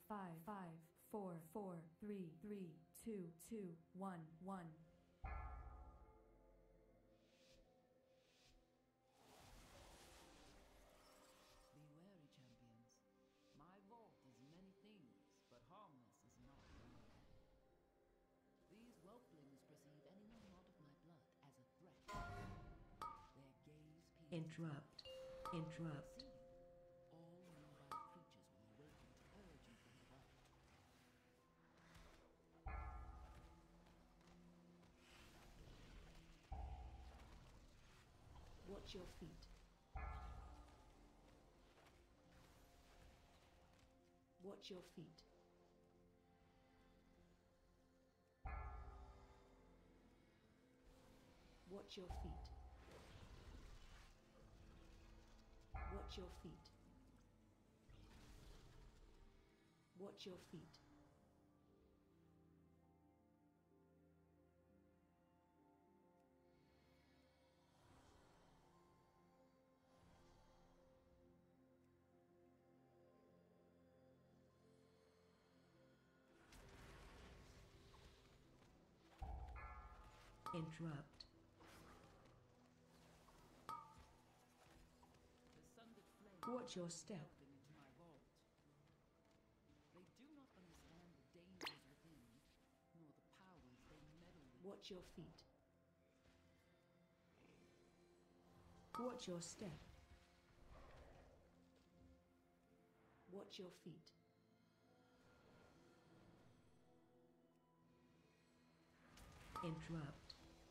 5, 5, 4, 4, 3, 3, 2, 2, 1, 1. Be wary, champions. My vault is many things, but harmless is not one. These whelplings perceive anyone not of my blood as a threat. Their gaze pierces. Interrupt. Interrupt. All nearby creatures will awaken to urge you from the vault. Watch your feet. Watch your feet. Watch your feet. Watch your feet. Watch your feet. Interrupt. Watch your step. Into my vault. They do not understand the dangers within, nor the powers they meddle with. Watch your feet. Watch your step. Watch your feet. Interrupt.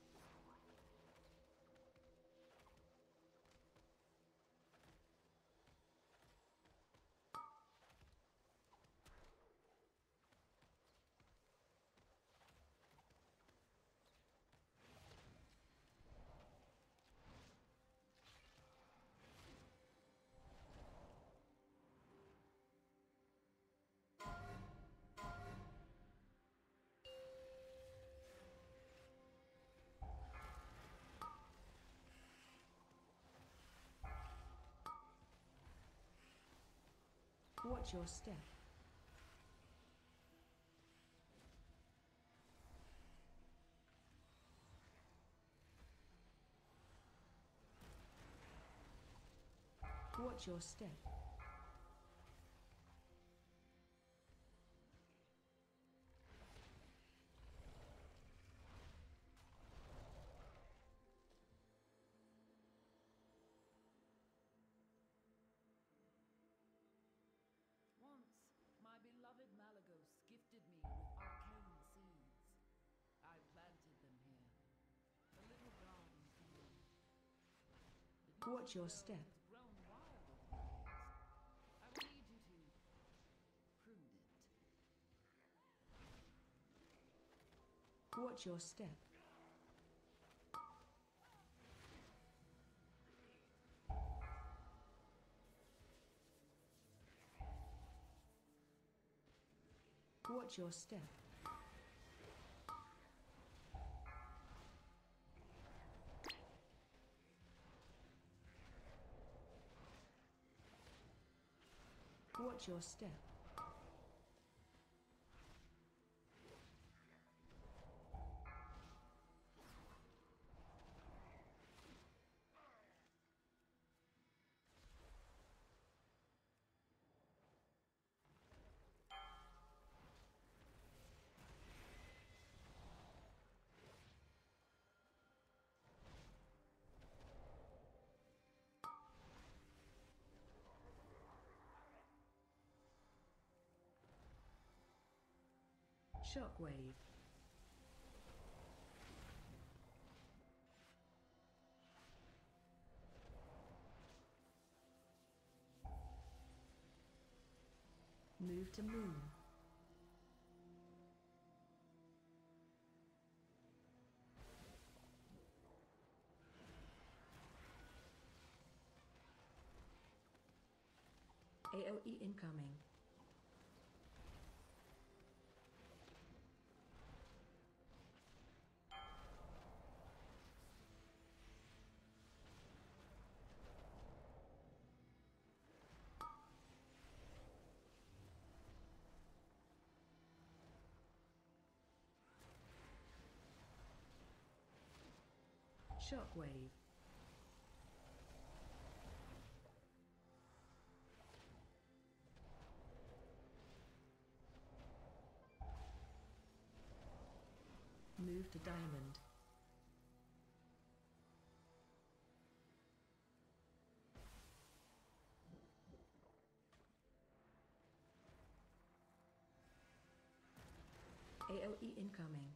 Watch your step. Watch your step. Once, my beloved Malagos gifted me with arcane seeds. I planted them here. A little garden field. Watch your step. It's grown wild over the years. I will need you to prune it. Watch your step. Watch your step. Watch your step. Shockwave. Move to moon. AOE incoming. Shockwave. Move to diamond. AOE incoming.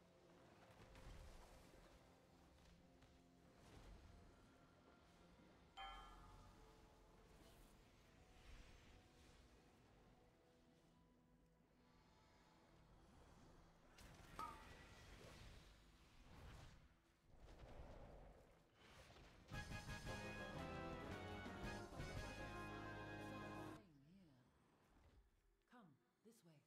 Come, this way.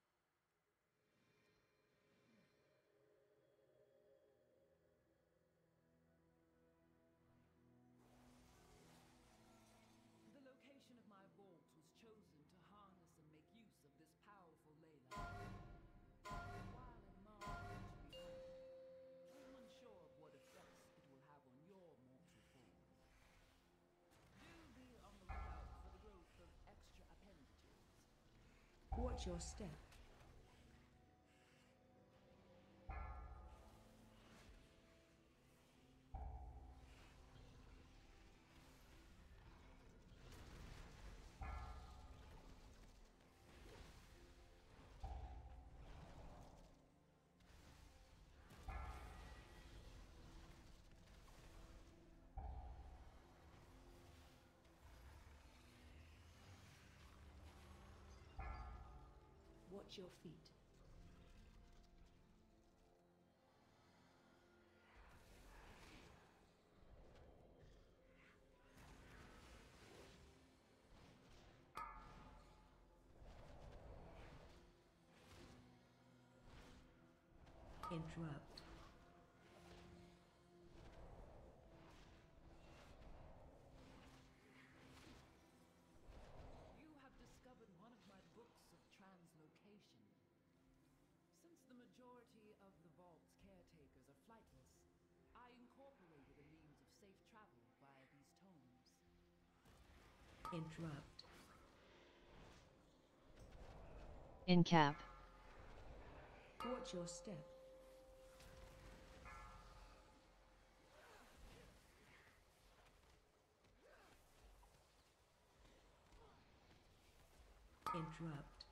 The location of my vault was chosen to harness and make use of this powerful ley line. While in marvelous reality, I'm unsure of what effects it will have on your mortal form. Do be on the lookout for the growth of extra appendages. Watch your step. Watch your feet. Interrupt. You have discovered one of my books of translocation. Since the majority of the vault's caretakers are flightless, I incorporated a means of safe travel via these tomes. Interrupt. In cap. Watch your step. Interrupt.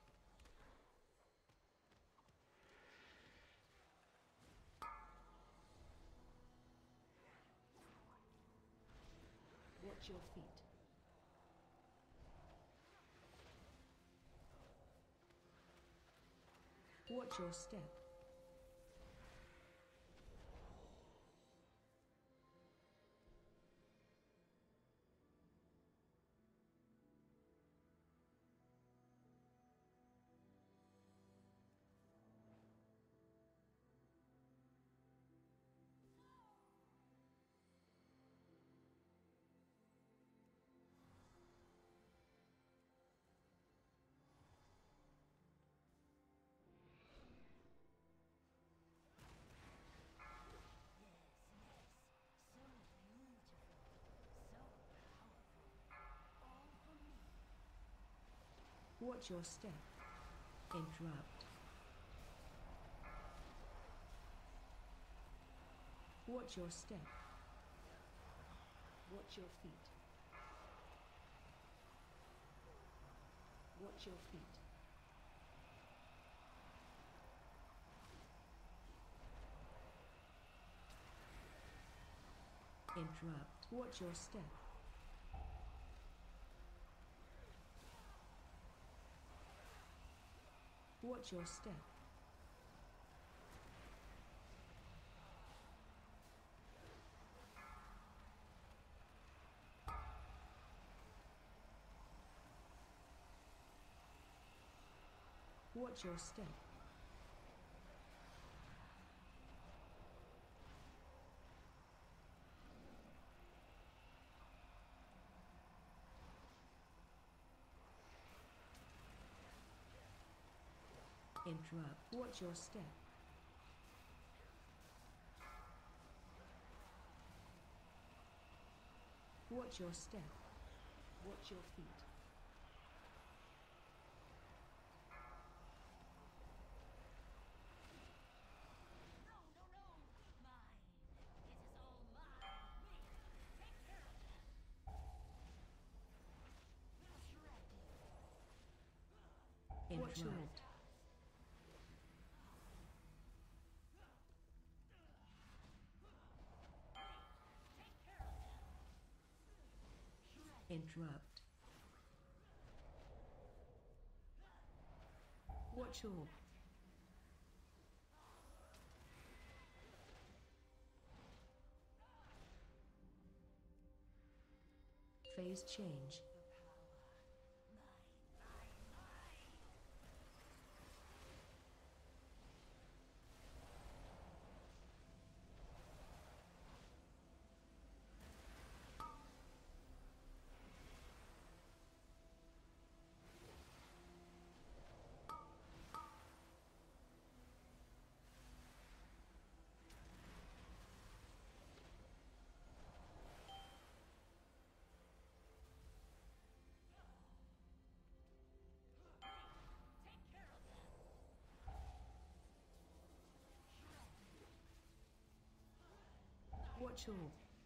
Watch your feet. Watch your step. Watch your step. Interrupt. Watch your step. Watch your feet. Watch your feet. Interrupt. Watch your step. Watch your step. Watch your step. Interrupt. Watch your step. Watch your step. Watch your feet. Interrupt. Interrupt. Watch your. Phase change. Watch your.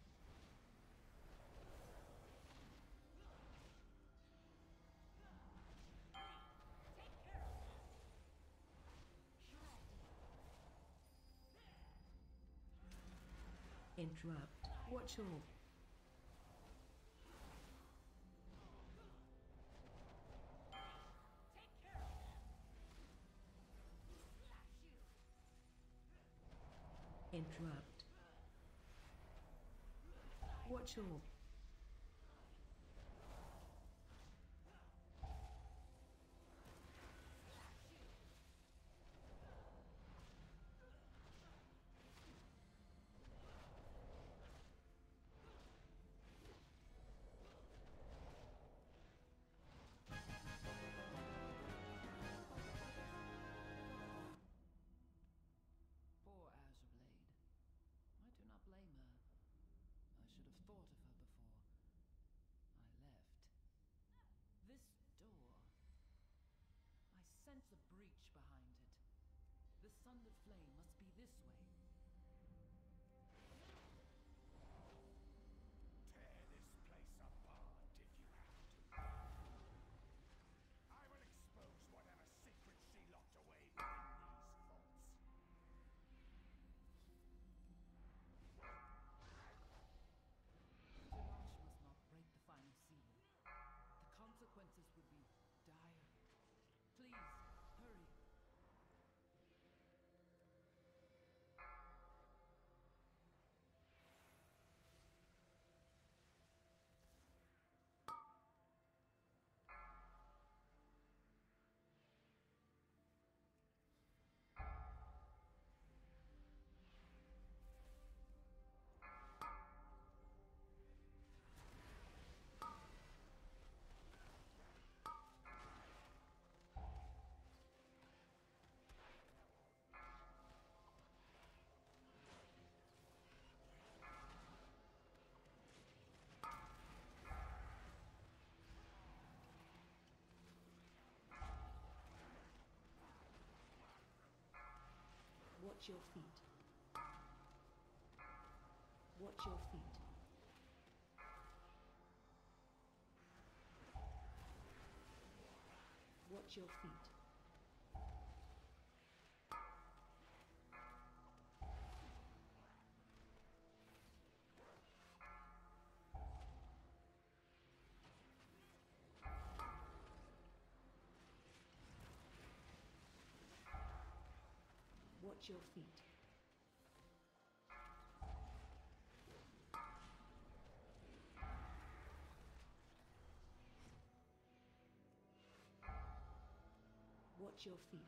Interrupt. Watch your. Interrupt. Watch your. Poor Azure Blade. I do not blame her. I should have thought of her before I left. This door. I sense a breach behind it. The sunlit flame must be this way. Tear this place apart if you have to. I will expose whatever secrets she locked away within these vaults. Mirage must not break the final seal. The consequences would be dire. Please, hurry. Watch your feet. Watch your feet. Watch your feet. Watch your feet. Watch your feet.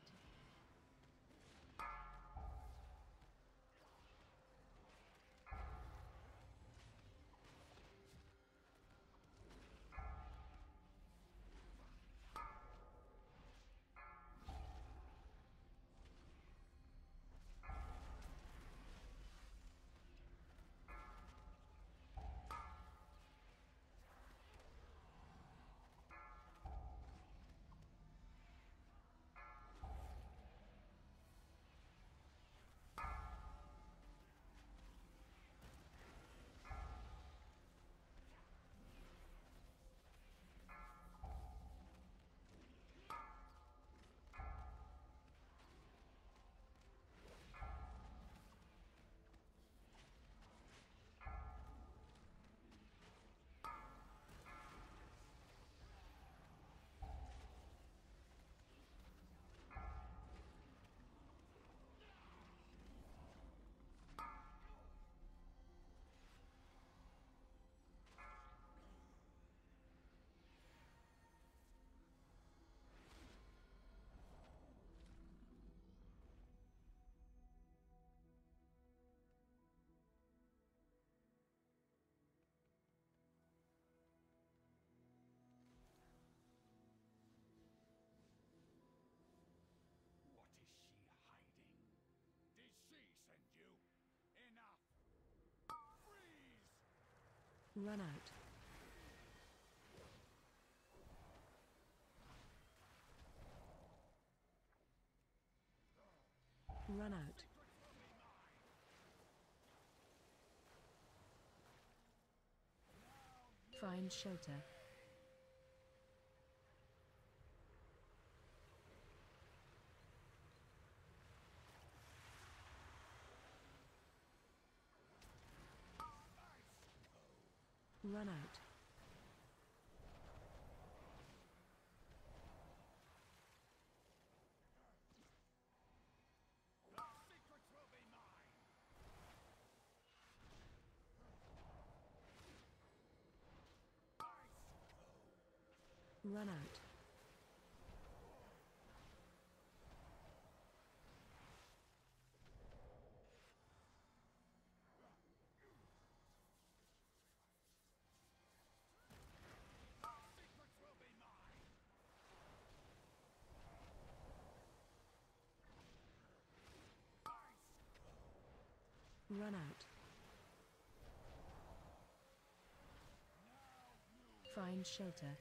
Run out. Run out. Find shelter. Run out. Run out. Run out. Find shelter.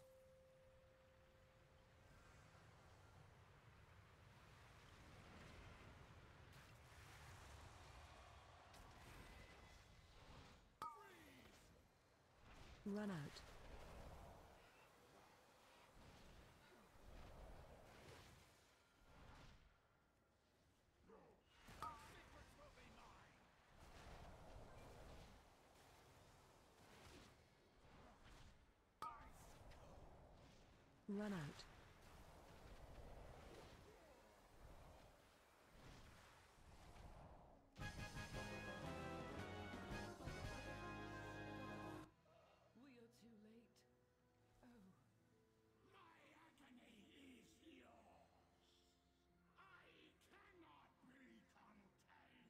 Run out. Run out. We are too late. Oh. My agony is yours. I cannot be contained.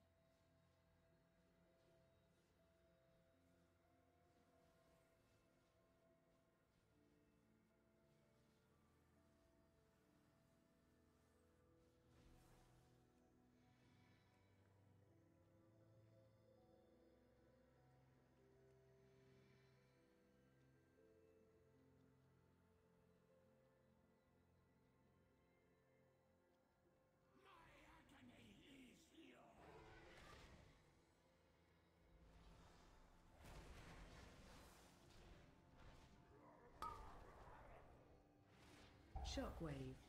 My agony is yours. Shockwave.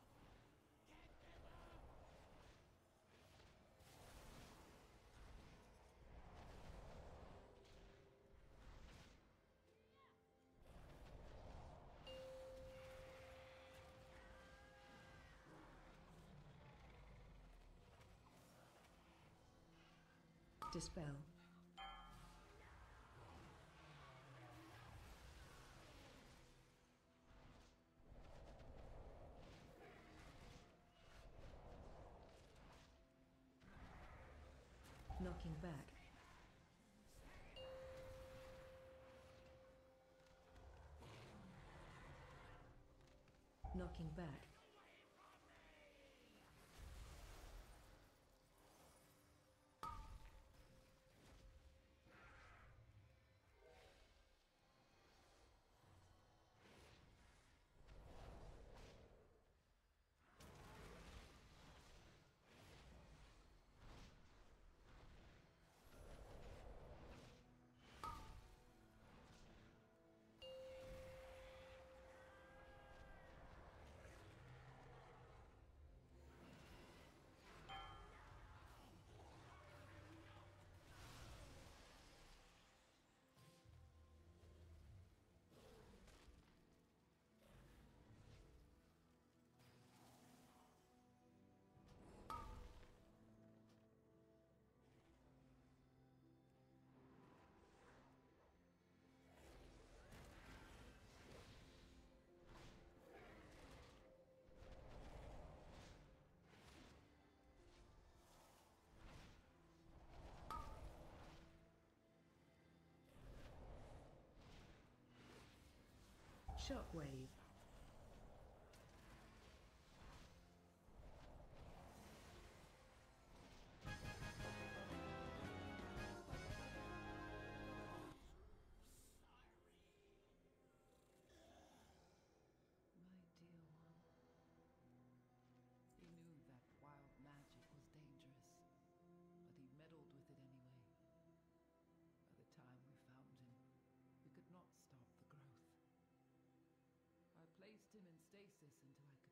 Dispel. Knocking back. Knocking back. Shockwave. him in stasis until I